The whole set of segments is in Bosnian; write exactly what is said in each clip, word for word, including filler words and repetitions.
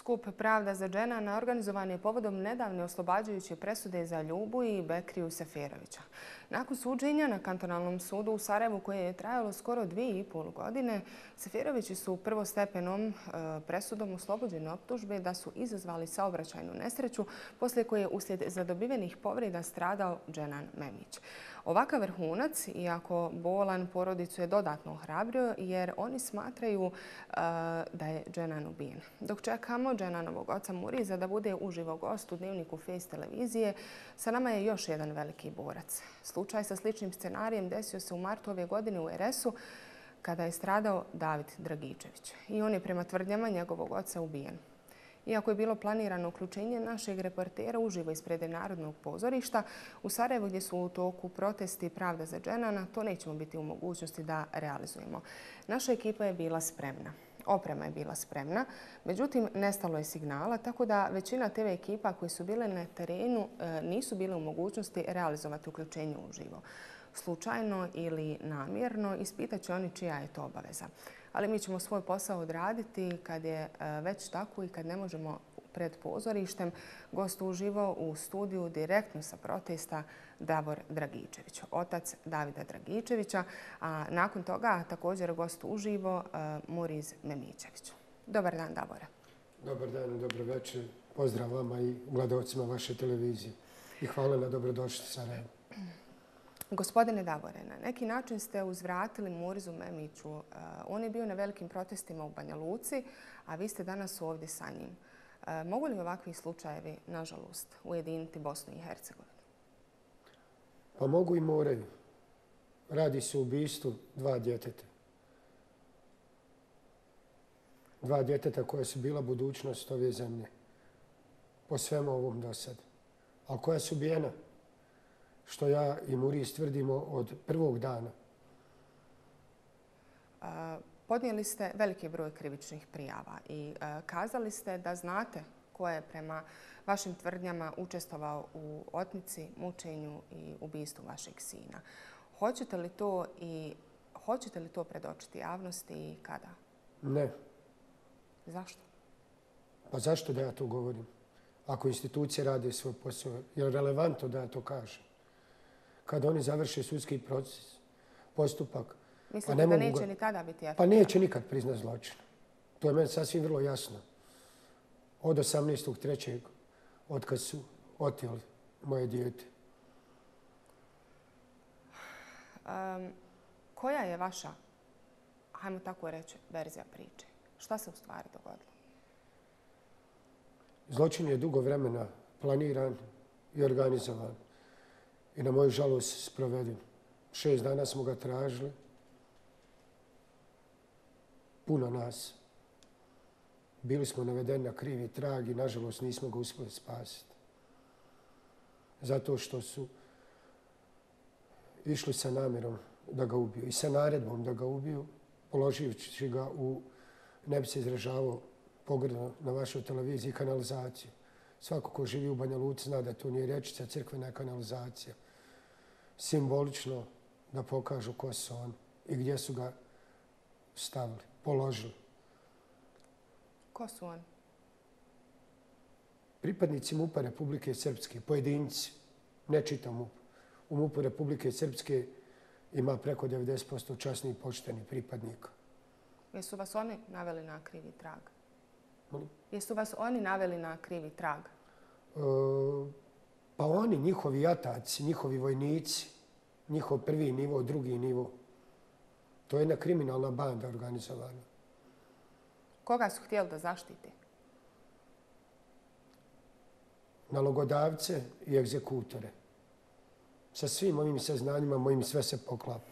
Skup Pravda za Dženana organizovan je povodom nedavne oslobađajuće presude za Ljubu i Bekriju Seferovića. Nakon suđenja na kantonalnom sudu u Sarajevu, koje je trajalo skoro dvije i pol godine, Seferovići su prvostepenom presudom oslobođeni optužbe da su izazvali saobraćajnu nesreću, poslije koje je uslijed zadobivenih povreda stradao Dženan Memić. Ovakav vrhunac, iako bolan, porodicu je dodatno ohrabrio jer oni smatraju da je Dženan ubijen. Dok čekamo Dženanovog oca Muriza da bude uživo gost u dnevniku Face televizije, sa nama je još jedan veliki borac. Slučaj sa sličnim scenarijem desio se u martu ove godine u R S-u kada je stradao David Dragičević. I on je prema tvrdnjama njegovog oca ubijen. Iako je bilo planirano uključenje našeg reportera uživo ispred Narodnog pozorišta, u Sarajevu gdje su u toku protesti Pravda za Dženana, to nećemo biti u mogućnosti da realizujemo. Naša ekipa je bila spremna. Oprema je bila spremna, međutim nestalo je signala, tako da većina T V ekipa koji su bile na terenu nisu bile u mogućnosti realizovati uključenje uživo. Slučajno ili namjerno ispitat će oni čija je to obaveza. Ali mi ćemo svoj posao odraditi kad je već tako i kad ne možemo pred pozorištem. Gost uživo u studiju direktno sa protesta Davor Dragičević, otac Davida Dragičevića, a nakon toga također gost uživo Muriz Memićević. Dobar dan, Davore. Dobar dan i dobro večer. Pozdrav vama i gledalcima vaše televizije. I hvala na dobrodošli Sarajevo. Gospodine Davore, na neki način ste uzvratili Murizu Memiću. On je bio na velikim protestima u Banja Luci, a vi ste danas ovdje sa njim. Mogu li ovakvi slučajevi, nažalost, ujediniti Bosnu i Hercegovinu? Pa mogu i moraju. Radi se o ubistvu dva djeteta. Dva djeteta koja su bila budućnost ove zemlje. Po svemu ovom do sad. Ali koja su ubijena? Što ja i Muriz tvrdimo od prvog dana. Podnijeli ste veliki broj krivičnih prijava i kazali ste da znate ko je prema vašim tvrdnjama učestvovao u otmici, mučenju i ubistvu vašeg sina. Hoćete li to i hoćete li to predočiti javnosti i kada? Ne. Zašto? Pa zašto da ja to govorim? Ako institucije rade svoj posao, je li relevantno da ja to kažem? Kada oni završe sudski proces, postupak... Mislite da neće ni tada biti efektivno? Pa neće nikad priznat zločin. To je meni sasvim vrlo jasno. Od osamnaestog trećeg od kad su oteli moje dijete. Koja je vaša, hajmo tako reći, verzija priče? Šta se u stvari dogodilo? Zločin je dugo vremena planiran i organizovan. I na moju žalost sproveden. Šest dana smo ga tražili. Puno nas. Bili smo navedeni na krivi trag i nažalost nismo ga uspjeli spasiti. Zato što su išli sa namjerom da ga ubiju i sa naredbom da ga ubiju, položivši ga u, ne bi se izražavao pogrdno na vašoj televiziji, kanalizaciju. Svako ko živi u Banja Luci zna da to nije rječica, crkvena kanalizacija. Simbolično da pokažu ko su oni i gdje su ga stavili, položili. Ko su oni? Pripadnici MUP-a Republike Srpske, pojedinci, ne čitam MUP. U MUP-u Republike Srpske ima preko devedeset posto časnih i poštenih pripadnika. Jesu vas oni naveli na krivi trag? Molim? Jesu vas oni naveli na krivi trag? E, pa oni, njihovi jataci, njihovi vojnici, njihov prvi nivo, drugi nivo. To je jedna kriminalna banda organizovana. Koga su htjeli da zaštiti? Nalogodavce i egzekutore. Sa svim ovim saznanjima mojim sve se poklapa.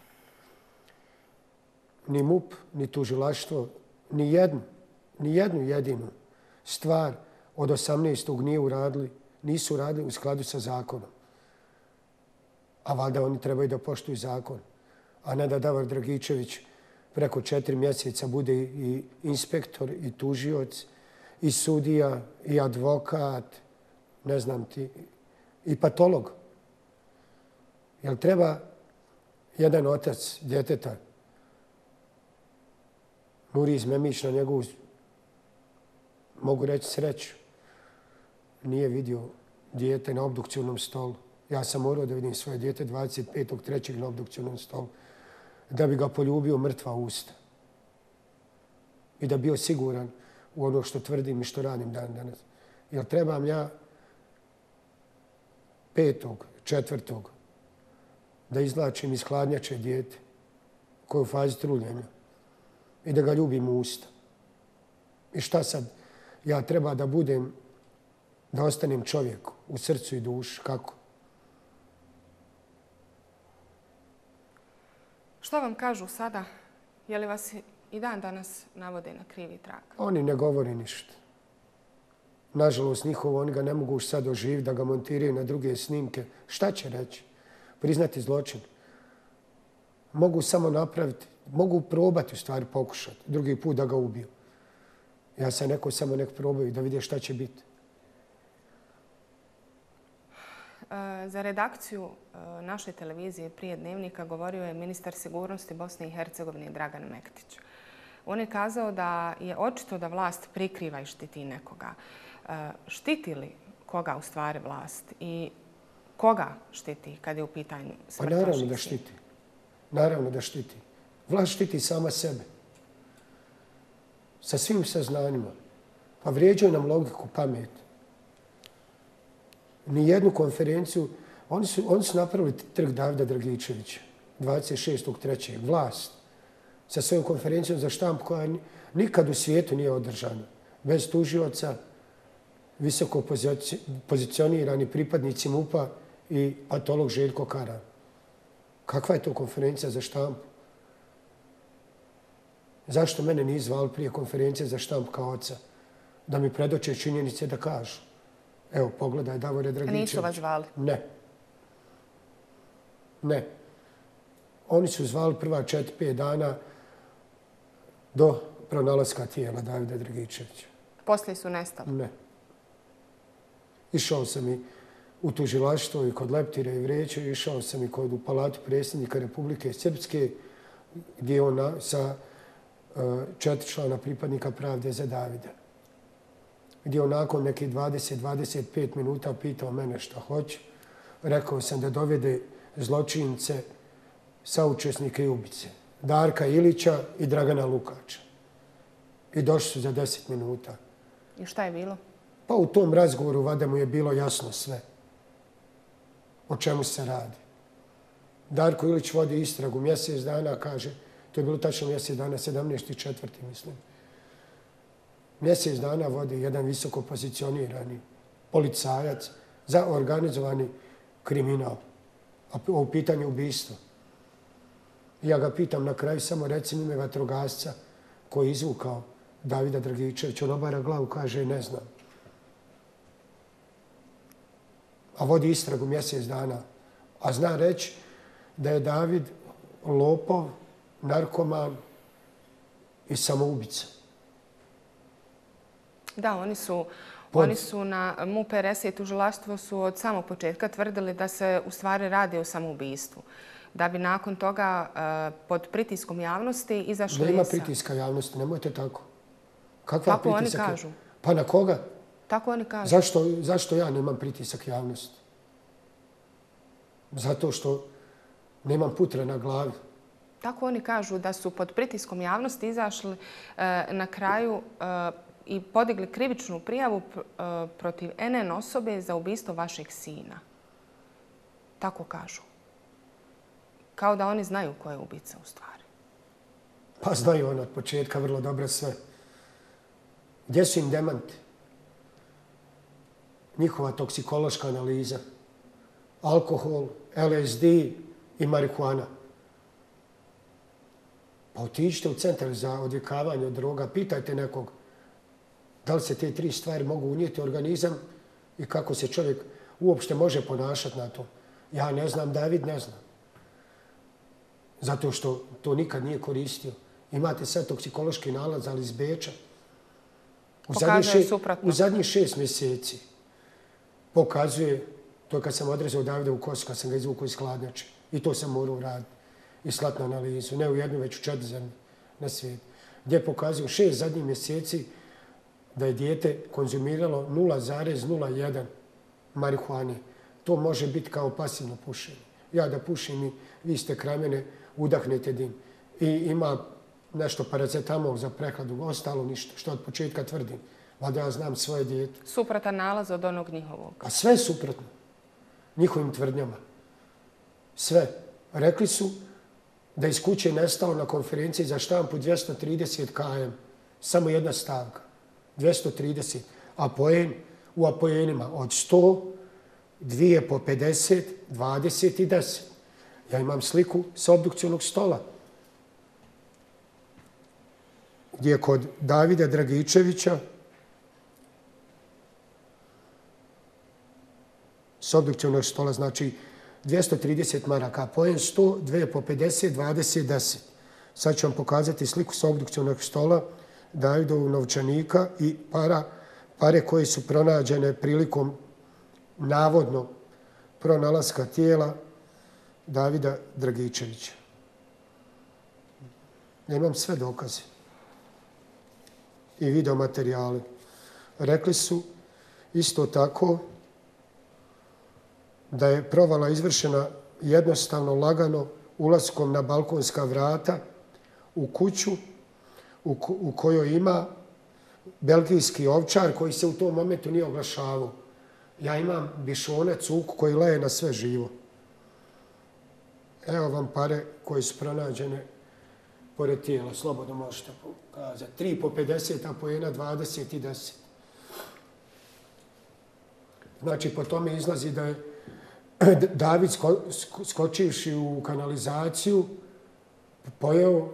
Ni MUP, ni tužilaštvo, ni jednu, ni jednu jedinu stvar od osamnaestog nije uradili, nisu uradili u skladu sa zakonom. A valjda oni trebaju da poštuju zakon. A ne da Davor Dragičević preko četiri mjeseca bude i inspektor, i tužioc, i sudija, i advokat, ne znam ti, i patolog. Jel treba jedan otac djeteta, Muriz Memić, na njegovu mogu reći sreću, nije vidio dijete na obdukcijnom stolu. Ja sam morao da vidim svoje dijete dvadeset petog trećeg na obdukcijnom stolu, da bi ga poljubio mrtva usta i da bio siguran u ono što tvrdim i što radim dan danas. Jer trebam ja petog, četvrtog da izlačim iz hladnjače dijete koje je u fazi truljenja i da ga ljubim u usta. I šta sad? Ja treba da budem, da ostanem čovjek u srcu i duši. Kako? Što vam kažu sada? Je li vas i dan danas navode na krivi trag? Oni ne govori ništa. Nažalost, njihovo, oni ga ne mogu sad oživiti, da ga montiraju na druge snimke. Šta će reći? Priznati zločin. Mogu samo napraviti, mogu probati u stvari pokušati. Drugi put da ga ubiju. Ja sam neko samo nek probaju da vide šta će biti. Za redakciju naše televizije prije Dnevnika govorio je ministar sigurnosti Bosne i Hercegovine Dragan Mektić. On je kazao da je očito da vlast prikriva i štiti nekoga. Štiti li koga u stvari vlast i koga štiti kad je u pitanju smrt vaših sina? Pa naravno da štiti. Naravno da štiti. Vlast štiti sama sebe. Sa svim saznanjima. Pa vrijeđaju nam logiku, pamet. Nijednu konferenciju. Oni su, oni su napravili trg Davida Dragičevića dvadeset šestog trećeg Vlast. Sa svojom konferencijom za štamp koja nikad u svijetu nije održana. Bez tužioca, visoko pozicionirani pripadnici MUP-a i patolog Željko Karan. Kakva je to konferencija za štamp? Zašto mene nije zvali prije konferencije za štamp kao oca? Da mi predoče činjenice da kažu. Evo, pogledaj, Davore Dragičević. Nisu vas zvali? Ne. Ne. Oni su zvali prva četiri, pet dana do pronalaska tijela Davida Dragičevića. Poslije su nestali? Ne. Išao sam i u tužilaštvo i kod Leptire i Vreće, išao sam i kod u Palatu predsjednika Republike Srpske, gdje je on na, sa uh, četiri člana pripadnika Pravde za Davida. Gdje on nakon nekih dvadeset do dvadeset pet minuta pitao mene šta hoće. Rekao sam da dovede zločince, saučesnike i ubice. Darka Ilića i Dragana Lukača. I došli su za deset minuta. I šta je bilo? Pa u tom razgovoru vada mu je bilo jasno sve. O čemu se radi. Darko Ilić vodi istragu mjesec dana, kaže, to je bilo tačno mjesec dana, sedamnaesti četvrti mislim. Mjesec dana vodi jedan visoko pozicionirani policajac za organizovani kriminal. A u pitanju ubistva. Ja ga pitam na kraju, samo recimo ime vatrogasca koji je izvukao Davida Dragičevića. On obara glavu, kaže, ne znam. A vodi istragu mjesec dana. A zna reći da je David lopov, narkoman i samoubica. Da, oni su, Pod... oni su na MUP R S i tužilaštvo su od samog početka tvrdili da se u stvari radi o samoubistvu. Da bi nakon toga pod pritiskom javnosti izašli... Nema pritiska javnosti, nemojte tako. Kakva tako pritisak oni je? kažu. Pa na koga? Tako oni kažu. Zašto, zašto ja nemam pritisak javnosti? Zato što nemam putra na glavi. Tako oni kažu da su pod pritiskom javnosti izašli e, na kraju e, i podigli krivičnu prijavu e, protiv N N osobe za ubistvo vašeg sina. Tako kažu. Kao da oni znaju ko je ubica u stvari. Pa znaju oni od početka vrlo dobro sve. Gdje su im demanti? Njihova toksikološka analiza. Alkohol, L S D i marihuana. Pa otiđite u centar za odvikavanje od droga, pitajte nekog da li se te tri stvari mogu unijeti u organizam i kako se čovjek uopšte može ponašati na to. Ja ne znam, David ne zna. Zato što to nikad nije koristio. Imate sad toksikološki nalaz, ali iz Beča. U zadnjih, še, u zadnjih šest mjeseci pokazuje, to je kad sam odrezao Davida u kosu, kad sam ga izvukao iz hladnjače. I to sam morao raditi. I slati na analizu. Ne u jednu, već u četiri zemlje na svijetu. Gdje pokazuju šest zadnjih mjeseci da je dijete konzumiralo nula zarez nula jedan marihuane. To može biti kao pasivno pušenje. Ja da pušim i vi ste kraj mene, udahnete dim. I ima nešto paracetamol za prehladu, ostalo ništa, što od početka tvrdim. Valjda ja znam svoje dijete. Suprotan nalaz od onog njihovog. A sve je suprotno njihovim tvrdnjama. Sve. Rekli su da iz kuće je nestalo na konferenciji za štampu dvjesto trideset kilometara. Samo jedna stavka. dvjesto trideset. A poen, u apoenima od sto, dvije po pedeset, dvadeset i deset. Ja imam sliku sa obdukcionog stola. Gdje je kod Davida Dragičevića s obdukcionog stola, znači dvjesto trideset maraka, poen sto, dvije po pedeset, dvadeset, deset. Sad ću vam pokazati sliku sa obdukcionog stola Davidovog novčanika i para, pare koje su pronađene prilikom navodno pronalaska tijela Davida Dragičevića. Ja imam sve dokaze i videomaterijale. Rekli su isto tako da je provala izvršena jednostavno, lagano, ulaskom na balkonska vrata u kuću u, u kojoj ima belgijski ovčar koji se u tom momentu nije oglašavao. Ja imam bišone, cuku koji leje na sve živo. Evo vam pare koje su pronađene pored tijela. Slobodno možete pokazati. tri po pedeset, a poena dvadeset i deset. Znači, po tome izlazi da je David skočivši u kanalizaciju pojeo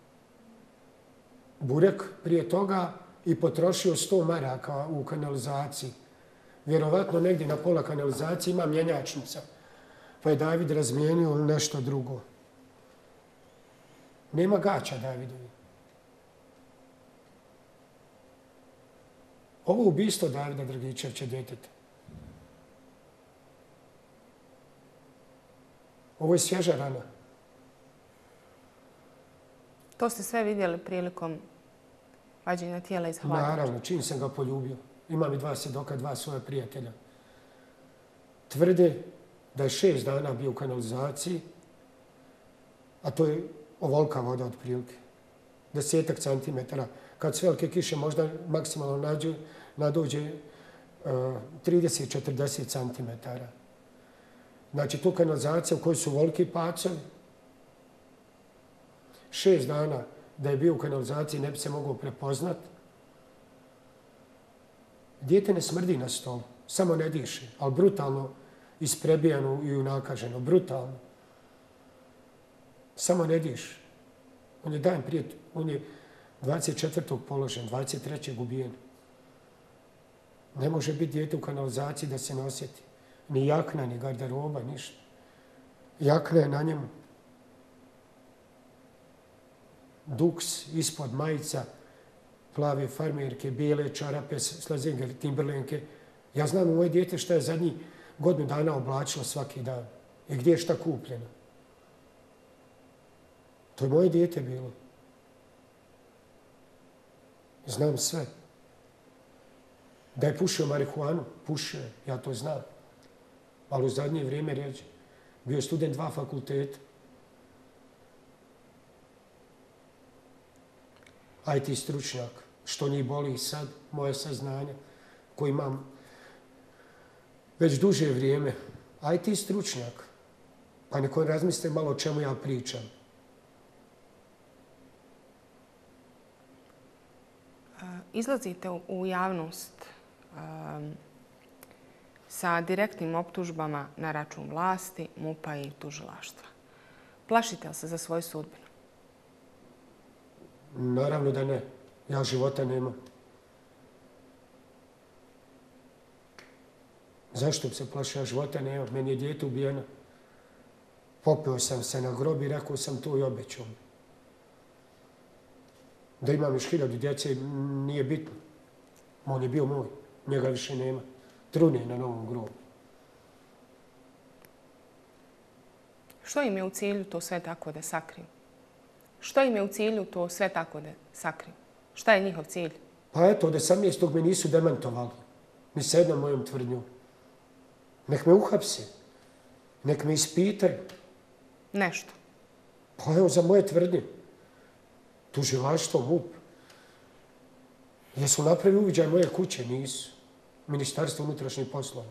burek prije toga i potrošio sto maraka u kanalizaciji. Vjerovatno negdje na pola kanalizacije ima mjenjačnica, pa je David razmijenio nešto drugo. Nema gaća Davidovi. Ovo je ubistvo Davida Dragičevića djeteta. Ovo je svježa rana. To ste sve vidjeli prilikom vađenja tijela iz hladnjače? Naravno, čim sam ga poljubio. Imam i dva svjedoka, dva svoja prijatelja. Tvrde da je šest dana bio u kanalizaciji, a to je ovolika voda otprilike. Desetak centimetara. Kad s velike kiše možda maksimalno nađe, nadođe uh, trideset do četrdeset centimetara. Znači, tu kanalizacija u kojoj su voliki pacovi. Šest dana da je bio u kanalizaciji ne bi se mogao prepoznat. Dijete ne smrdi na stolu, samo ne diše, ali brutalno isprebijano i unakaženo, brutalno. Samo ne diše. On je dan prije, on je dvadeset četvrtog položen, dvadeset trećeg ubijen. Ne može biti dijete u kanalizaciji da se ne osjeti. Ni jakna, ni garderoba, ništa. Jakna je na njemu. Duks ispod majica, plave farmerke, bijele čarape, slazenger, timberlenke. Ja znam u moje dijete šta je zadnjih godinu dana oblačilo svaki dan. I gdje je šta kupljeno. To je moje dijete bilo. Znam sve. Da je pušio marihuanu, pušio je, ja to znam. Ali u zadnje vrijeme reći, bio je student dva fakulteta. I T stručnjak, što njih boli i sad, moje saznanja, koje imam već duže vrijeme. I T stručnjak, pa neko razmislite malo o čemu ja pričam. Izlazite u javnost um, sa direktnim optužbama na račun vlasti, MUP-a i tužilaštva. Plašite li se za svoju sudbinu? Naravno da ne. Ja života nemam. Zašto bi se plašio? Ja života nemam. Meni je dijete ubijeno. Popeo sam se na grob i rekao sam to i obećao. Da imam još hiljadu djece nije bitno. On je bio moj. Njega više nema. Trune na novom grobu. Što im je u cilju to sve tako da sakriju? Što im je u cilju to sve tako da sakriju? Šta je njihov cilj? Pa eto, od osamnaestog me nisu demantovali. Ni sa jednom mojom tvrdnjom. Nek me uhapse. Nek me ispitaju. Nešto. Pa evo za moje tvrdnje. Tužilaštvo, M U P. Jesu napravili uviđaj moje kuće? Nisu. Ministarstvo unutrašnjih poslova.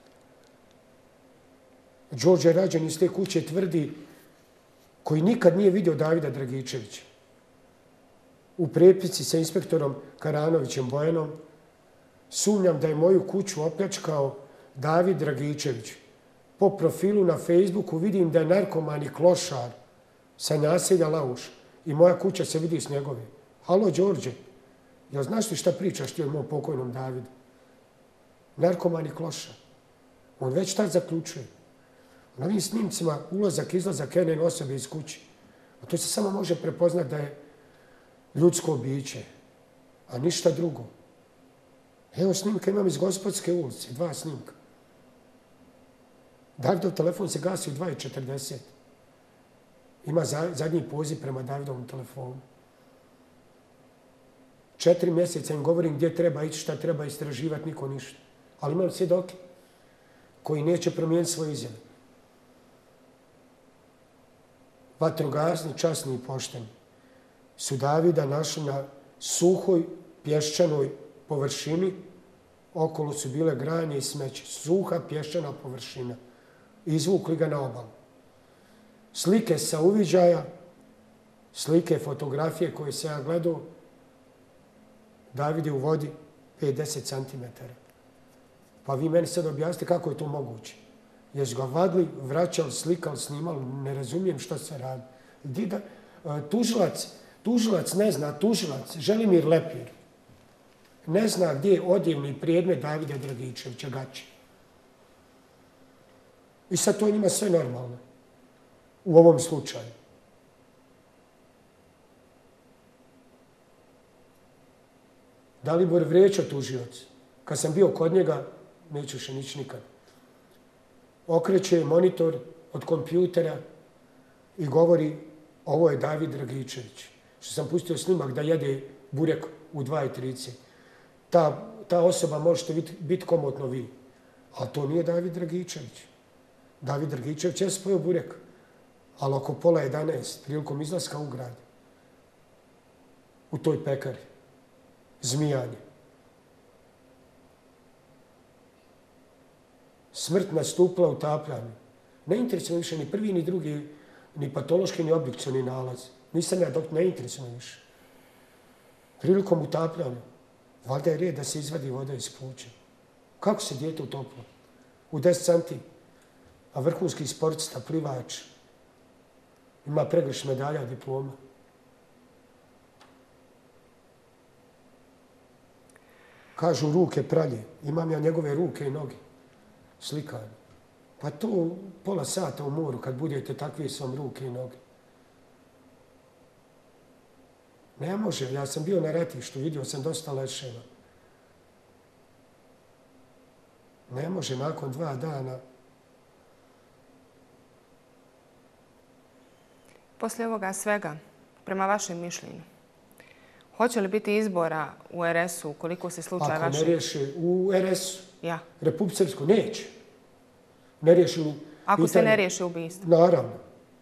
Đorđe Rađan iz te kuće tvrdi koji nikad nije vidio Davida Dragičevića. U prepici sa inspektorom Karanovićem Bojanom sumnjam da je moju kuću opljačkao David Dragičević. Po profilu na Facebooku vidim da je narkoman i klošar sa naselja Lauš i moja kuća se vidi s njegove. Halo, Đorđe, jel znaš ti šta pričaš ti o mom pokojnom Davidu? Narkoman i klošar. On već tad zaključuje. Na ovim snimcima ulazak, izlazak jedne osobe iz kuće. A to se samo može prepoznat da je ljudsko biće, a ništa drugo. Evo snimka imam iz Gospodske ulice, dva snimka. Davidov telefon se gasi u dva i četrdeset. Ima zadnji poziv prema Davidovom telefonu. Četiri mjeseca im govorim gdje treba ići, šta treba istraživati, niko ništa. Ali imam svjedoke koji neće promijeniti svoje izjave. Vatrogasni, časni i pošteni su Davida našli na suhoj pješčanoj površini. Okolo su bile granje i smeće. Suha pješčana površina. Izvukli ga na obalu. Slike sa uviđaja, slike, fotografije koje se ja gledao, David je u vodi pedeset centimetara. Pa vi meni sad objasnite kako je to moguće. Jesu ga vadili, vraćali, slikali, snimali, ne razumijem što se radi. Dida, tužilac, tužilac ne zna, tužilac, Želimir Lepir, ne zna gdje je odjevni predmet Davida Dragičevića gaće. I sad to je njima sve normalno. U ovom slučaju. Dalibor Vrećo, tužioc. Kad sam bio kod njega, neću še nići nikad. Okreće monitor od kompjutera i govori ovo je David Dragičević. Što sam pustio snimak da jede burek u dva i trideset. Ta, ta osoba možete biti komotno vi. Ali to nije David Dragičević. David Dragičević je spojio burek. Ali oko pola jedanaest, prilikom izlaska u grad, u toj pekari, zmijanje. Smrt nastupila u tapljanju. Ne interesuje više ni prvi, ni drugi, ni patološki, ni obdukcioni nalaz. Nisam ja dok ne interesuje više. Prilikom utapljanja, valjda je red da se izvadi voda iz pluća. Kako se dijete utopilo? U deset santi, a vrhunski sportista, plivač, ima pregrš medalja, diploma. Kažu ruke pralje. Imam ja njegove ruke i noge. Slikanje. Pa to pola sata u moru kad budete takvi sam ruke i noge. Ne može. Ja sam bio na ratištu. Vidio sam dosta leševa. Ne može nakon dva dana. Poslije ovoga svega, prema vašem mišljenju, hoće li biti izbora u er es u ukoliko se slučaj vašeg... Ako ne riješi u er es u, ja. Republiku Srpsku, neće. Ne riješi u... Ako pitanje, se ne riješi ubistvo? Naravno.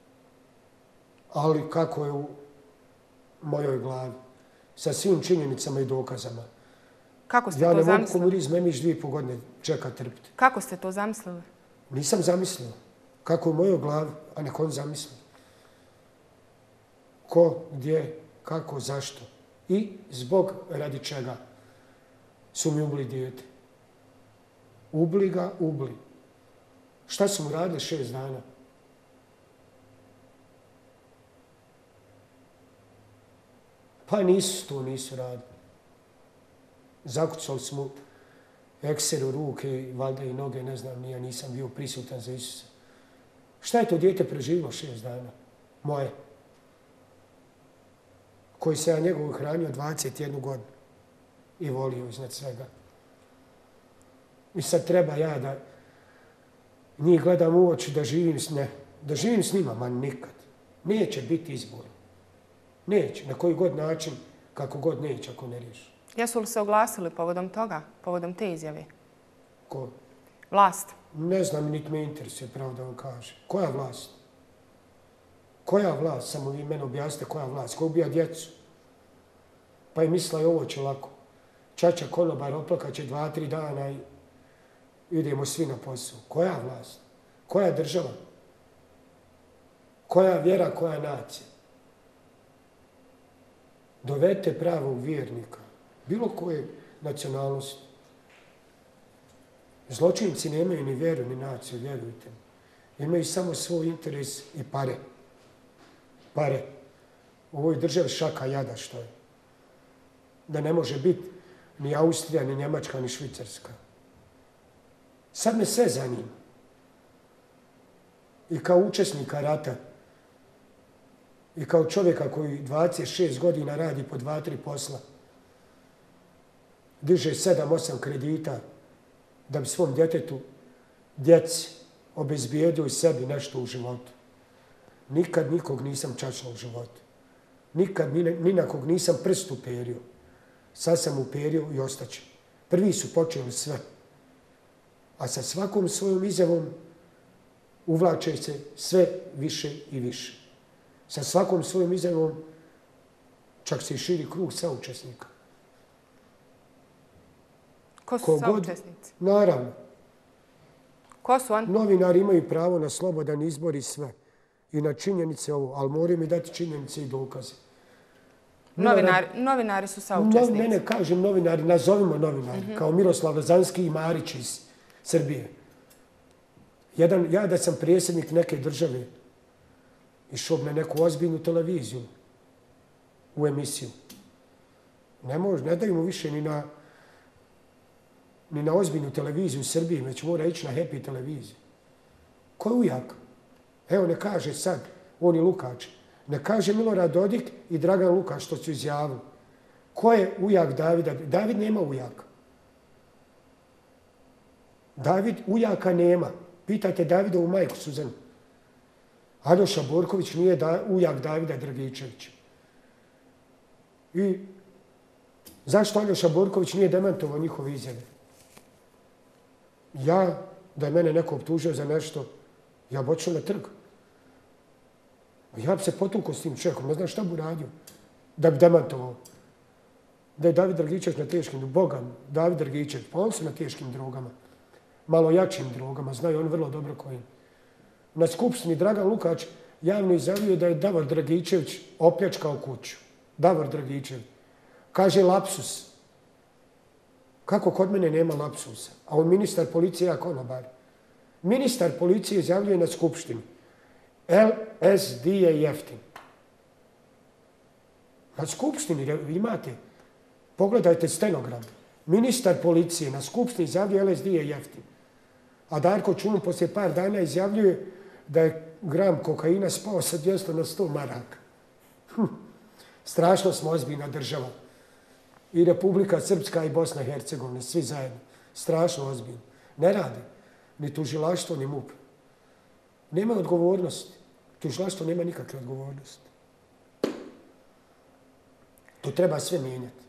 Ali kako je u mojoj glavi, sa svim činjenicama i dokazama. Kako ste ja to zamislili? Ja ne mogu komunizm, memiš dvije i pol godine čeka trpiti. Kako ste to zamislili? Nisam zamislio. Kako je u mojoj glavi, a nek on zamisli. Ko, gdje, kako, zašto. I zbog radi čega su mi ubili dijete. Ubili ga, ubili. Šta su mu radili šest dana? Pa nisu to, nisu radili. Zakucali smo ekser u ruke, valjda i noge, ne znam, ja nisam bio prisutan za Isusa. Šta je to dijete preživilo šest dana? Moje. Koji se ja njegovu hranio dvadeset jednu godinu i volio iznad svega. I sad treba ja da njih gledam u oči, da živim s ne, da živim s njima, ma nikad. Neće biti izbora. Neće, na koji god način, kako god neće, ako ne riješi. Jesu li se oglasili povodom toga, povodom te izjave? Ko? Vlast. Ne znam, niti me interesuje, pravo da vam kažem. Koja vlast? Koja vlast? Samo vi mene objasnite koja vlast. Ko ubija djecu? Pa je mislila i ovo će lako. Čača konobar oplakat će dva, tri dana i idemo svi na posao. Koja vlast? Koja država? Koja vjera, koja nacija? Dovedite pravog vjernika, bilo koje nacionalnosti. Zločinci nemaju ni vjeru, ni naciju, vjerujte mi. Imaju samo svoj interes i pare. Pare. U ovoj državi šaka jada što je. Da ne može biti ni Austrija, ni Njemačka, ni Švicarska. Sad me sve zanima. I kao učesnika rata, i kao čovjeka koji dvadeset šest godina radi po dva, tri posla, diže sedam, osam kredita da bi svom djetetu, djeci, obezbijedio i sebi nešto u životu. Nikad nikog nisam čačao u životu. Nikad ni, ni na kog nisam prst uperio. Sad sam uperio i ostaću. Prvi su počeli sve. A sa svakom svojom izjavom uvlače se sve više i više. Sa svakom svojom izjavom čak se i širi krug saučesnika. Ko su saučesnici? Naravno. Ko su oni? Novinari imaju pravo na slobodan izbor i sve. I na činjenice ovo, ali moraju mi dati činjenice i dokaze. Novinari, novinari su saučesnici. Ne, ne kažem novinari, nazovimo novinari, mm-hmm. kao Miroslav Lazanski i Marić iz Srbije. Jedan, ja da sam predsjednik neke države, išao bi na neku ozbiljnu televiziju u emisiju. Ne može, ne daju mu više ni na, ni na ozbiljnu televiziju u Srbiji, već mora ići na Happy televiziju. Ko je ujak? Evo, ne kaže sad, on je Lukač. Ne kaže Milorad Dodik i Dragan Lukač što su izjavili. Ko je ujak Davida? David nema ujaka. David ujaka nema. Pitajte Davidovu majku Suzanu. Aljoša Borković nije da, ujak Davida Dragičevića. I zašto Aljoša Borković nije demantovao njihove izjave? Ja, da je mene neko optužio za nešto, ja bi odšao na trg. Ja bi se potukao s tim čovjekom, ne znam šta bi uradio da bi demantovao. Da je David Dragičević na teškim, Boga, David Dragičević, pa on su na teškim drogama, malo jačim drogama, znaju on vrlo dobro kojim. Na skupštini Dragan Lukač javno izjavio da je Davor Dragičević opljačkao kuću. Davor Dragičević. Kaže lapsus. Kako kod mene nema lapsusa? A on ministar policije, ja konobar. Ministar policije izjavljuje na skupštini. L S D je jeftin. Na skupštini imate. Pogledajte stenogram. Ministar policije na skupštini izjavljuje L S D je jeftin. A Darko Čulun poslije par dana izjavljuje da je gram kokaina spao sa dvjesto na sto maraka. Hm. Strašno smo ozbiljna država. I Republika Srpska i Bosna i Hercegovina, svi zajedno. Strašno ozbiljno. Ne radi. Ni tužilaštvo, ni M U P. Nema odgovornosti. Tužilaštvo nema nikakve odgovornosti. To treba sve mijenjati.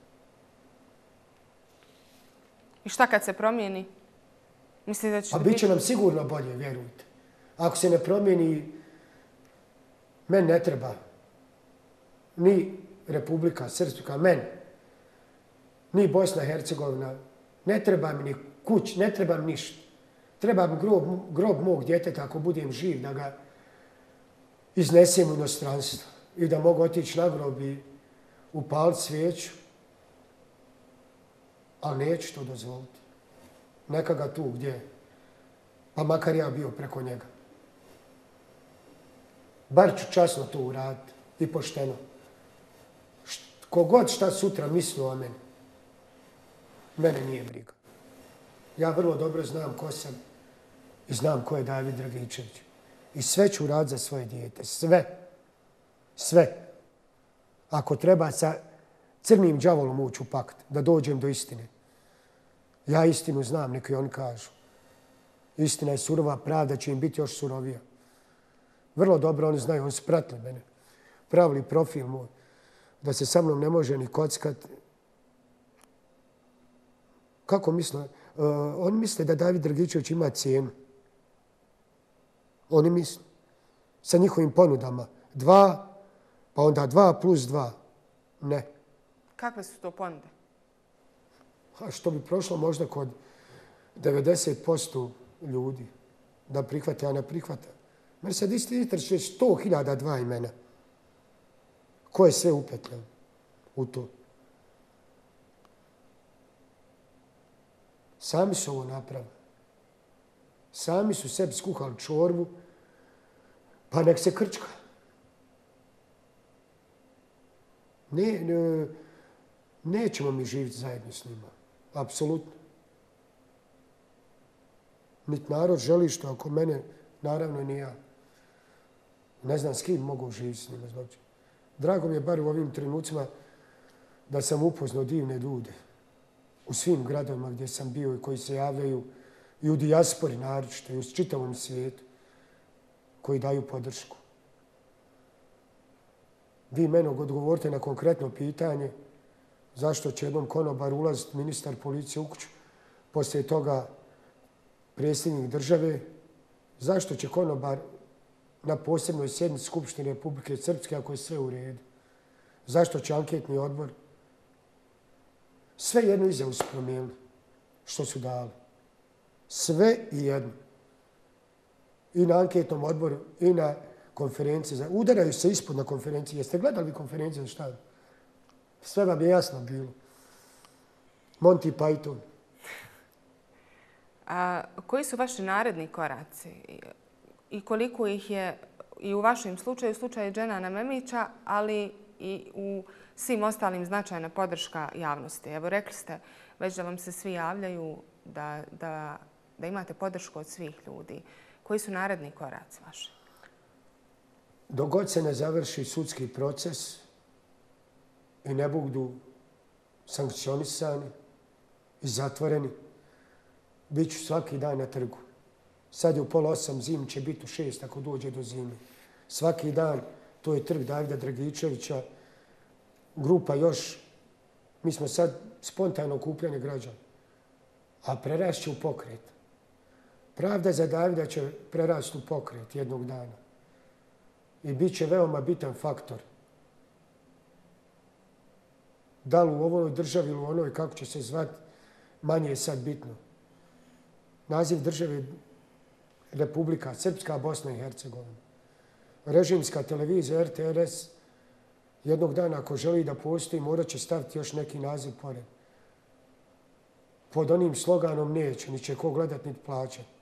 I šta kad se promijeni? Mislite da će A bit će nam sigurno bolje, vjerujte. Ako se ne promijeni, meni ne treba ni Republika Srpska, meni, ni Bosna i Hercegovina, ne treba mi ni kuć, ne treba mi ništa. Treba mi grob, grob mog djeteta, ako budem živ, da ga iznesem u inostranstvo i da mogu otići na grob i upaliti svijeću. Ali neću to dozvoliti. Neka ga tu gdje, pa makar ja bio preko njega. Bar ću časno to uraditi i pošteno. Kogod šta sutra misli o meni, mene nije briga. Ja vrlo dobro znam ko sam i znam ko je David Dragičević. I sve ću uraditi za svoje dijete. Sve. Sve. Ako treba sa crnim đavolom ući u pakt, da dođem do istine. Ja istinu znam, neki oni kažu. Istina je surova, pravda će im biti još surovija. Vrlo dobro oni znaju, oni su pratili mene. Pravili profil moj, da se sa mnom ne može ni kockat, Kako misle? Uh, oni misle da David Dragičević ima cijenu. Oni misle. Sa njihovim ponudama. Dva, pa onda dva plus dva. Ne. Kakve su to ponude? A što bi prošlo možda kod devedeset posto ljudi da prihvate, a ne prihvata. Meni sad isti interesuje sto hiljada dva imena. Ko je sve upetljan u to? Sami su ovo napravili. Sami su sebi skuhali čorbu, pa nek se krčka. Ne, ne, nećemo mi živjeti zajedno s njima. Apsolutno. Niti narod želi što, ako mene, naravno ni ja. Ne znam s kim mogu živjeti s njima. Znači. Drago mi je bar u ovim trenucima da sam upoznao divne ljude u svim gradovima gdje sam bio i koji se javljaju i u dijaspori naročito i u čitavom svijetu koji daju podršku. Vi mene odgovorite na konkretno pitanje zašto će jednom konobaru ulaziti ministar policije u kuću, poslije toga predsjednik države, zašto će konobar na posebnoj sjednici Skupštine Republike Srpske ako je sve u redu? Zašto će anketni odbor? Sve jednu izjavu su promijenili što su dali. Sve i jedno. I na anketnom odboru, i na konferenciji. Udaraju se ispod na konferenciji. Jeste gledali konferenciju za šta? Sve vam je jasno bilo. Monty Python. A koji su vaši naredni koraci? I koliko ih je i u vašem slučaju, u slučaju Dženana Memića, ali i u svim ostalim značajna podrška javnosti? Evo, rekli ste već da vam se svi javljaju, da, da, da imate podršku od svih ljudi. Koji su naredni koraci vaši? Dok god se ne završi sudski proces i ne budu sankcionisani i zatvoreni, bit ću svaki dan na trgu. Sad je u pola osam, zimi će biti u šest ako dođe do zime. Svaki dan, to je trg Davida Dragičevića, grupa još, mi smo sad spontano okupljanje građana, a prerašće u pokret. Pravda za Davida će prerasti u pokret jednog dana. I bit će veoma bitan faktor. Da li u ovoj državi ili u onoj, kako će se zvati, manje je sad bitno. Naziv države Republika Srpska, Bosna i Hercegovina. Režimska televizija R T R S jednog dana, ako želi da postoji, morat će staviti još neki naziv pored. Pod onim sloganom neće, ni će ko gledat, niti plaćati.